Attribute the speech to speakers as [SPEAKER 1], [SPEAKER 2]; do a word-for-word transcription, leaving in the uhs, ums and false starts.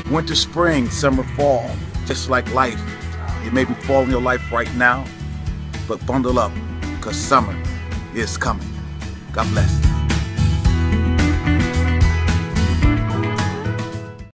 [SPEAKER 1] Winter, spring, summer, fall, just like life. It may be fall in your life right now, but bundle up, because summer is coming. God bless.